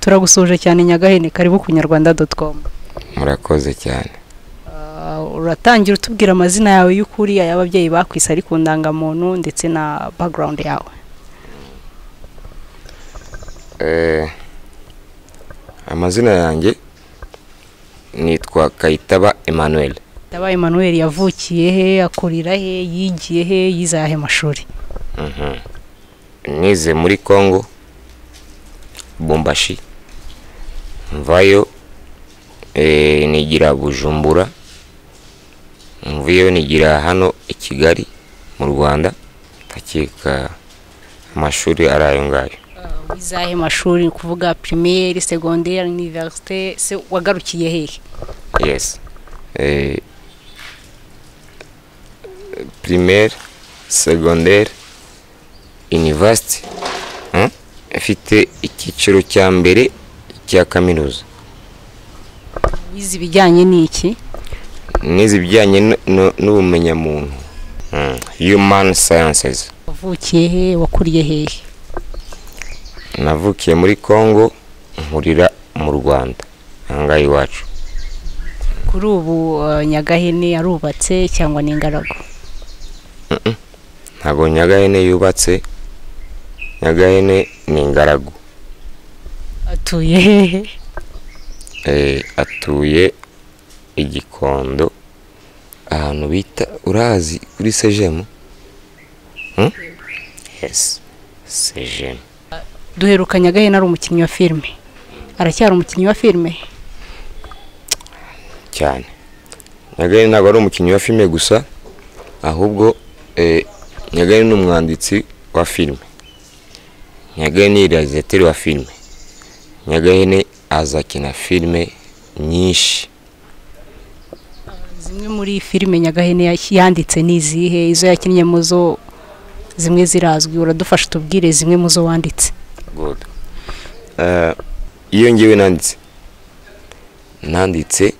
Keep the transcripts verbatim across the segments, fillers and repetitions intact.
turagusuje cyane Nyagahene, karibu ku nyarwanda dot com. Murakoze cyane. Uratangira utubwira amazina yawe y'ukuri, y'ababyeyi bakwise ari ku ndangamuntu ndetse na background yawe. Eh amazina yanjye nitwa Kayitaba Emmanuel. Kayitaba Emmanuel yavukiye he, akurira he, yigiye he, yizahe mashuri? Mhm. Nize muri Congo Bombashi. Mvayo eh nigira Bujumbura. Mvuyo nigira hano i Kigali mu Rwanda. Takeka amashuri arayo ngayo. Wizahe mashuri, kuvuga primaire, secondaire, université, se wagarukiye he? Yes. Eh primaire, secondaire, university. Hein? Afite ikiciro cya mbere cya kaminuza. Wizi bijyanye n'iki? Nizi bijyanye n'ubumenyi muntu. Hmm. Human sciences. Wavukiye he, wakuriye he? Navukiye muri Congo, nkurira mu Rwanda, angaye iwacu. Kuri ubu uh, Nyagahene yarubatse cyangwa ni ingaragu? Mhm. Ntago Nyagahene yubatse. Nyagahene ni ingaragu. Atuye he? Eh atuye Igikondo, ahantu bita urazi kuri Sejemu. Hmm? Yes. Sejemu. Duheruka Nyagahene ari umukinnyi wa filme. Aracyari umukinnyi wa filme? Cyane. Nyagahene ntabwo ari umukinnyi wa filme gusa, ahubwo eh Nyagahene ni umwanditsi wa filme. Nyagahene ni realisateur wa filme. Nyagahene azakina filme nyinshi. Zimwe muri filme Nyagahene yanditse nizihe, izo yakinnye muzo zimwe zirazwi, uradufasha tubwire zimwe muzo wanditse? Good. Uh, iyo ngiye nanditse nanditse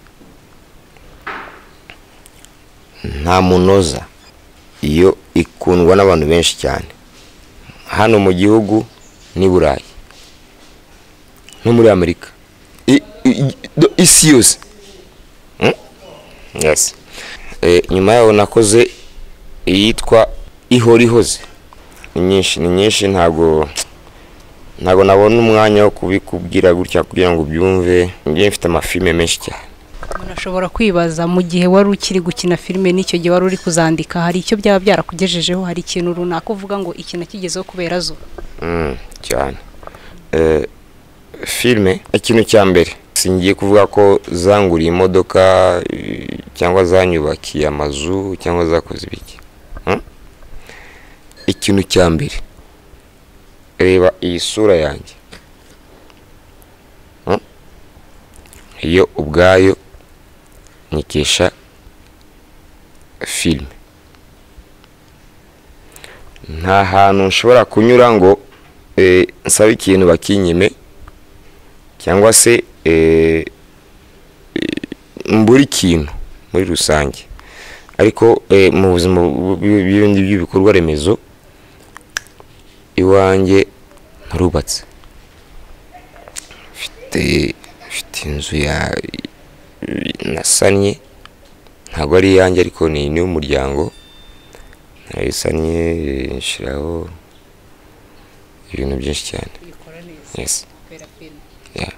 nta munoza, iyo ikundwa n'abantu benshi cyane hano mu gihugu ni Burayi no muri Amerika, isi yose. Hmm? Yes. Eh nyuma yaho nakoze iyitwa Ihorihoze. Ni nyinshi ni nyinshi ntago ntago nabona umwanya wo kubikubwira gutya kugira ngo byumve. Ngiye mfite amafilme menshi cyane. Unashobora kwibaza mu gihe wari ukiri gukina filme n'icyo gihe wari uri kuzandika, hari icyo byaba byarakugejejeho, hari ikintu runaka uvuga ngo iki nakigezeho kubera zo? Mm cyane. Eh filme ikintu cya mbere singiye kuvuga ko zanguriye imodoka cyangwa zanyubakiye amazu cyangwa zakoze ibiki. Hmm? Ikintu cya mbere, reba iyi sura yanjye. Hmm? Iyo ubwayo nikesha filme. Nta hantu nshobora kunyura ngo eh nsaba ikintu bakinyime cyangwa se eh mburi ikintu muri rusange. Ariko eh mu buzima bw'ibindi by'ibikorwa remezo iwanjye ntarubatse. Mfite mfite inzu ya nasanye, ntabwo ari yanjye ariko ni n'umuryango. Narisanye nshiraho ibintu byinshi cyane. Yes. Yeah.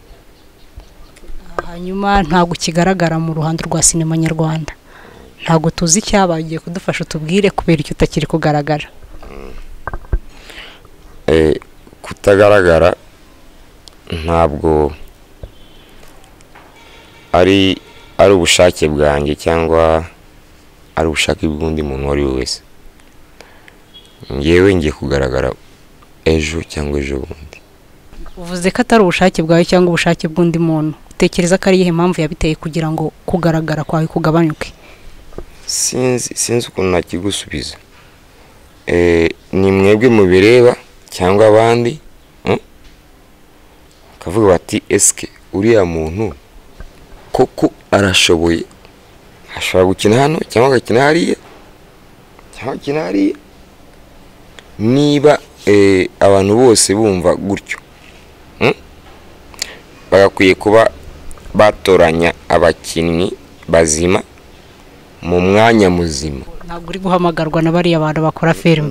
Hanyuma ntago kigaragara mu ruhando rwa sinema nyarwanda. Ntago tuzi cyabagiye kudufasha tubwire kubera icyo utakiri kugaragara. Eh kutagaragara ntabwo ari ari ubushake bwanjye cyangwa ari ubushake bw'undi muntu wari wese. Ngewe ngiye kugaragara ejo cyangwa ejo bundi. Uvuze ko atari ubushake bwawe cyangwa ubushake bw'undi muntu, utekereza ko ari ihe mpamvu yabiteye kugira ngo kugaragara kwawe kugabanyuke? Sinzi sinzi ukuntu nakigusubiza. Eh ni mwebwe mubireba cyangwa abandi, hmm? Kavuga bati eske uriya muntu koko arashoboye, ashobora gukina hano cyangwa agakina hariya cyangwa gukina hariya. Niba eh abantu bose bumva gutyo, hmm? bagakwiye kuba batoranya abakinnyi bazima mu mwanya muzima. ntabwo uri guhamagarwa na bariya abantu bakora filime.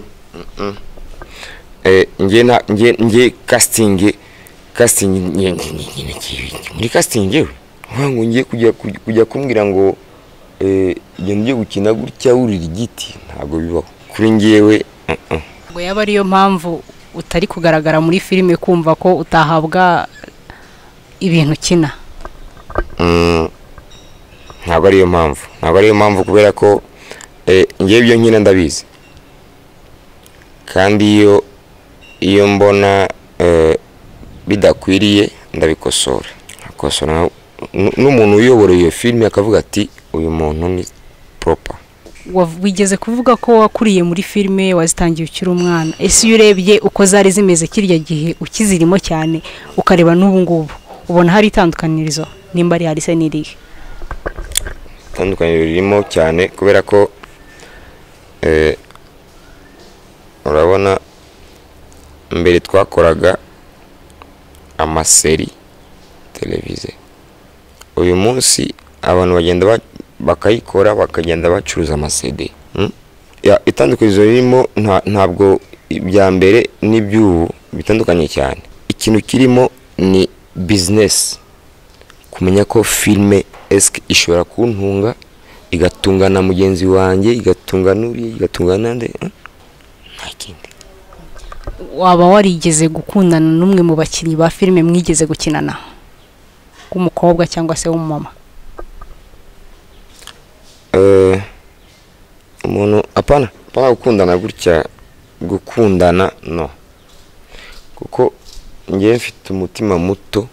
eh nge na nge nge casting casting muri casting yewe nkango ngiye kujya kujya kumbwira ngo eh ngiye gukina gutya urira igiti ntabwo bibaho kuri ngewe. ngo yaba ariyo mpamvu utari kugaragara muri filime kumva ko utahabwa ibintu kina. mm ntabwo ariyo mpamvu ntabwo ariyo mpamvu kubera ko eh ngiye byo nkina ndabizi kandi iyo iyo mbona eh bidakwiriye ndabikosora akosora n'umuntu uyobora iyo filime akavuga ati uyu muntu ni proper. wigeze kuvuga ko wakuriye muri filime wazitangiye ukiri umwana, ese iyo urebye uko zari zimeze kirya gihe ukizirimo cyane ukareba n'ubu ngubu ubona hari itandukanirizo nimba ari hari se n'irihe? Itandukanirizo ririmo cyane kubera ko eh urabona mbere twakoraga amaseri televize, uyu munsi abantu bagenda bakayikora bakagenda bacuruza amasede. hmm? ya itandukanizo ririmo ntabwo ibya mbere n'ibyubu bitandukanye cyane. Ikintu kirimo ni business, kumenya ko filme eske ishobora kuntunga igatunga na mugenzi wanjye igatunga n'uri igatunga nande nta kindi. waba warigeze gukundana n'umwe mu bakinnyi ba filime mwigeze gukinana k'umukobwa cyangwa se w'umumama? eh umuntu apana apana gukundana gutya gukundana no, kuko ngiye mfite umutima muto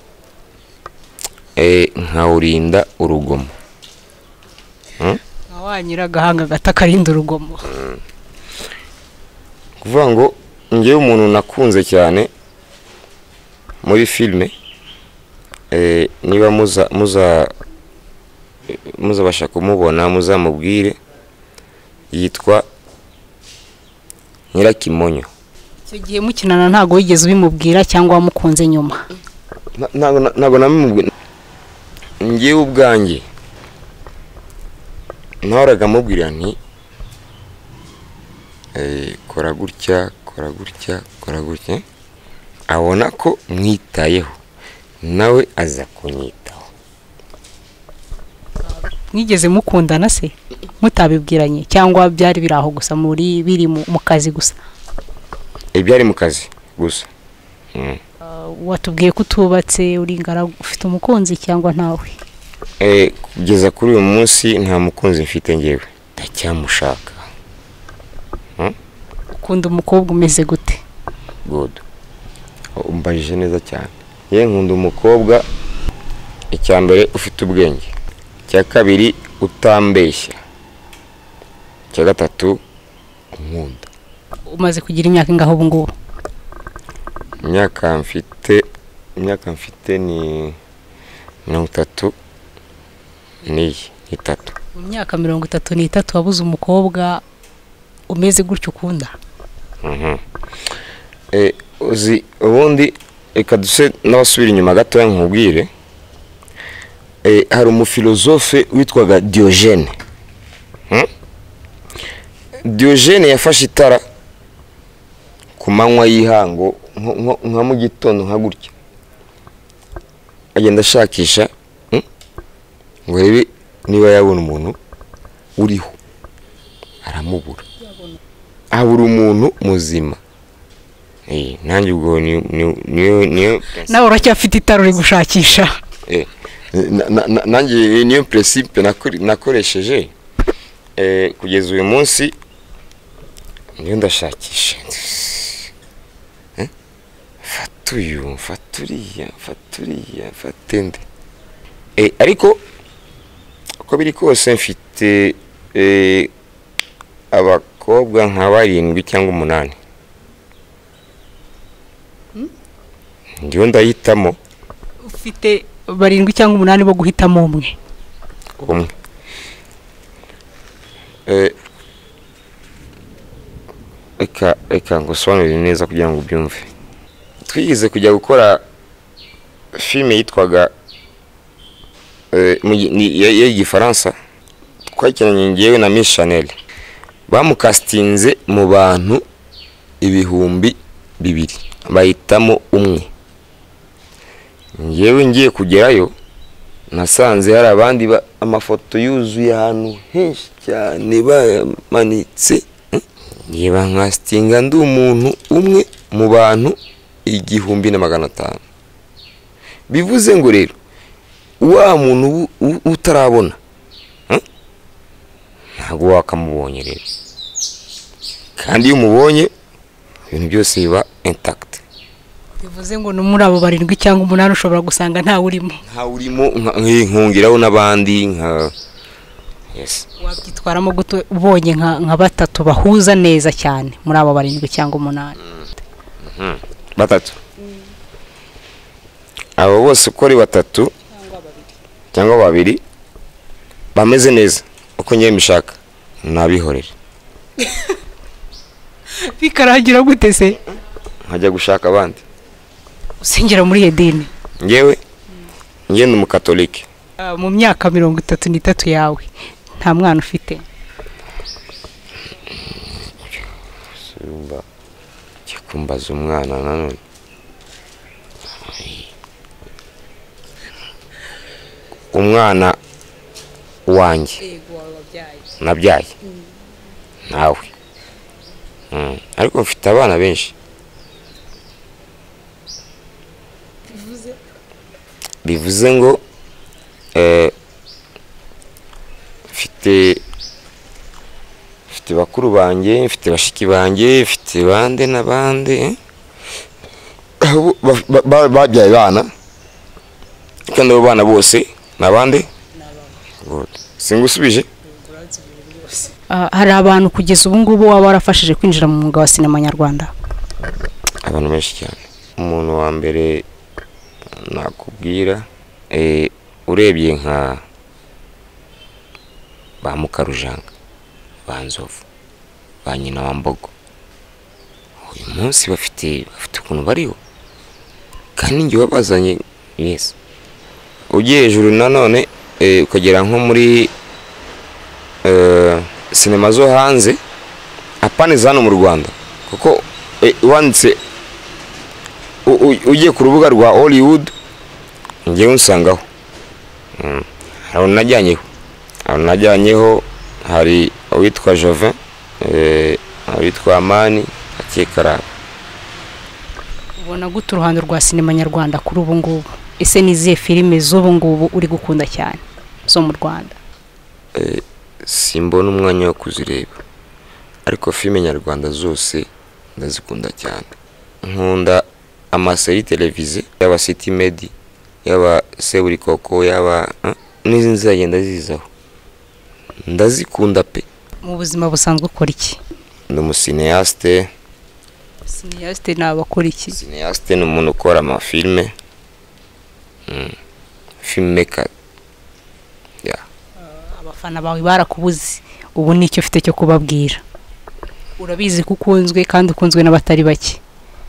eh nkawurinda urugomo. hmm? wanyira gahanga gatakarinda urugomo. hmm. kuvuga ngo ngiye umuntu nakunze cyane muri filme eh niba muza muza muza bashaka kumubona muzamubwire yitwa Nyirakimonyo. icyo gihe mukinana ntago wigeze ubimubwira cyangwa wamukunze nyuma? ntago ntago namubwira ngiye ubwanjye ntoraga mubwira nti eh kora gutya kora gutya kora gutya abona ko mwitayeho nawe aza kunyitaho. mwigeze mukundana se mutabibwiranye cyangwa byari biraho gusa muri biri mu kazi gusa? ibyari mu kazi gusa. mm. uh, watubwiye ko utubatse uri ngara ufite umukunzi cyangwa ntawe? eh kugeza kuri uyu munsi nta mukunzi mfite ngewe ndacyamushaka. hmm? ukunda umukobwa umeze gute? good umbajije neza cyane. ye nkunda umukobwa icyambere ufite ubwenge, cya kabiri utambeshya, cya gatatu nkunda. umaze kugira imyaka ingaho ubu ngubu? imyaka mfite imyaka mfite ni mirongo itatu n'itatu. mu myaka mirongo itatu n'itatu wabuze umukobwa umeze gutyo ukunda? mhm eh uzi ubundi eka duse n'abasubira inyuma gato nkubwire eh hari umufilozofe witwaga Diogene. hmm? Diogene yafashe itara ku manywa y'ihango nka mu gitondo nka gutya agenda ashakisha hmm? ngo rebe niba yabona umuntu uriho, aramubura abura umuntu muzima. eh nanjye ubwo ni niyo niyo nawe uracyafite itara uri gushakisha? eh nanjye niyo principe nakoresheje eh kugeza uyu munsi niyo ndashakisha. eh fatuyu faturiya faturiya fatende eh ariko uko biri kose mfite eh abakobwa nka barindwi cyangwa umunani. ndiyo ndahitamo. ufite barindwi cyangwa umunani bo guhitamo umwe? umwe. eh eka eka ngusobanurire neza kugira ngo ubyumve. twigeze kujya gukora filime yitwaga y'igifaransa twakinanye ngewe na Miss Chanel, bamukastinze mu bantu ibihumbi bibiri bahitamo umwe. Ngewe ngiye kugerayo nasanze hari abandi amafoto yuzuye ahantu henshi cyane bamanitse, niba nkastinga ndi umuntu umwe mu bantu igihumbi na magana atanu. Bivuze ngo rero wa muntu utarabona ntabwo wakamubonye rero, kandi iyo umubonye ibintu byose biba intact. Bivuze ngo no muri abo barindwi cyangwa umunani ushobora gusanga nta urimo nta urimo nkongeraho n'abandi nka yes. Wabyitwaramo guto ubonye nka nka batatu bahuza neza cyane muri abo barindwi cyangwa umunani? mm. batatu mm. Abo bose uko ari batatu cyangwa babiri bameze neza uko ngiye mbishaka nabihorera. Bikaragira gute se? Nkajya gushaka abandi. Usengera muri edini? Ngewe ngiye ndi umukatolike. Uh, mu myaka mirongo itatu n'itatu yawe nta mwana ufite? Simba kikumbaza umwana nanone. Umwana wanjye nabyaye nawe, ariko mfite abana benshi. Bivuze ngo mfite mfite bakuru banjye, mfite bashiki banjye, mfite bande n'abande babyaye bana, kandi abo bana bose nabande singusubije. Hari abantu kugeza ubu ngubu waba warafashije kwinjira mu mwuga wa sinema nyarwanda? Abantu benshi cyane. Umuntu wa mbere nakubwira eh urebye nka ba Mukarujanga, ba Nzovu, ba Nyina wa Mbogo, uyu munsi bafite bafite ukuntu bariho kandi ngiye wabazanye. Yes, ugiye hejuru nanone eh ukagera nko muri eh sinema zo hanze apane zano mu Rwanda, kuko wanditse ugiye ku rubuga rwa Hollywood ngiye unsangaho. mm. Hari najyanyeho hari najyanyeho hari uwitwa Jovin, eh uwitwa Amani, akekara. Ubona gute uruhando rwa sinema nyarwanda kuri ubu ngubu? Ese nizihe filime z'ubu ngubu uri gukunda cyane zo mu Rwanda? eh simbona umwanya wo kuzireba, ariko filime nyarwanda zose ndazikunda cyane. Nkunda amaseri televiziyo yaba City Medi, yaba Seburikoko, yaba n'izindi zagenda zizaho, ndazikunda pe. Mu buzima busanzwe ukora iki? Ndi umusineaste. Cineaste nabakora iki? Cineaste ni umuntu ukora amafilme, mm. filmmaker. Yeah. Abafana bawe barakubuze, ubu nicyo ufite cyo kubabwira? Urabizi ko ukunzwe kandi ukunzwe n'abatari bake.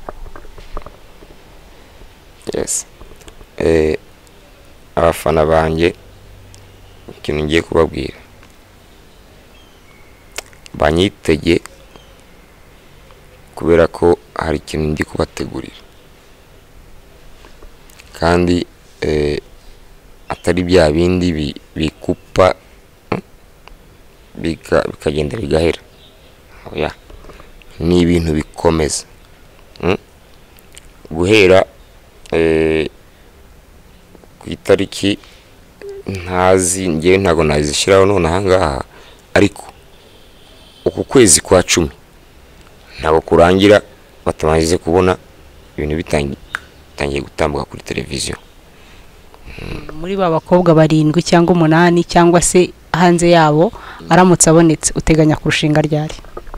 Yes. Eh abafana banjye ikintu ngiye kubabwira, banyitege kubera ko hari ikintu ndi kubategurira, kandi eh atari bya bindi bikupa bika bikagenda bigahera. Oya, ni ibintu bikomeza. mm? Guhera eh ku itariki ntazi ngiye ntago nazishiraho none ahangaha, ariko uku kwezi kwa cumi nabo kurangira batamaze kubona ibintu bitangiye gutambuka kuri televiziyo. Muri ba bakobwa barindwi cyangwa umunani cyangwa se hanze yabo aramutse abonetse uteganya kurushinga ryari?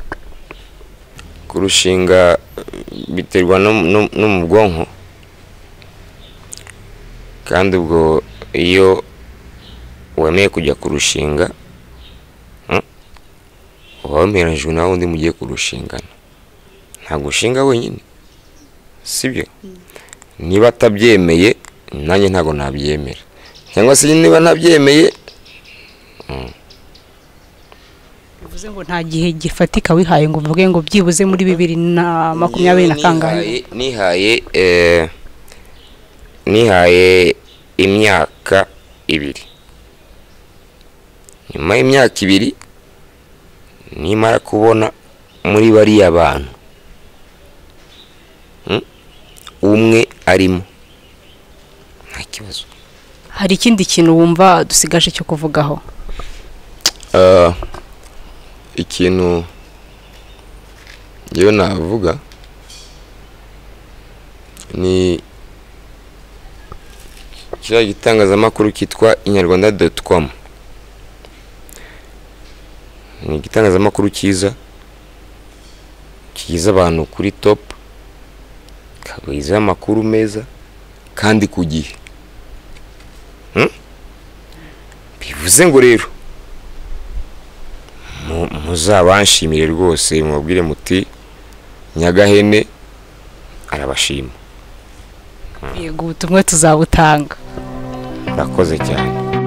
Kurushinga biterwa no no mu bwonko, kandi ubwo iyo wemeye kujya kurushinga wamerejwe nawe undi mugiye kurushingana, nta gushinga wenyine, sibyo? Niba atabyemeye nanjye ntabwo nabyemera, cyangwa se niba ntabyemeye. bivuze ngo nta gihe gifatika wihaye ngo uvuge ngo byibuze muri bibiri na makumyabiri na kangahe? nihaye eh, nihaye imyaka ibiri. Nyuma y'imyaka ibiri nimara kubona muri bariya bantu umwe arimo, nta kibazo. Hari ikindi kintu wumva dusigaje cyo kuvugaho? Uh, ikintu ngewe navuga ni kiriya gitangazamakuru kitwa inyarwanda doti com. Ni igitangazamakuru cyiza kigize abantu kuri top, kabayiza amakuru meza kandi ku gihe. hmm? bivuze ngo rero muzabanshimire rwose, mubwire muti Nyagahene arabashima. Yego, ubutumwa tuzabutanga. Murakoze cyane.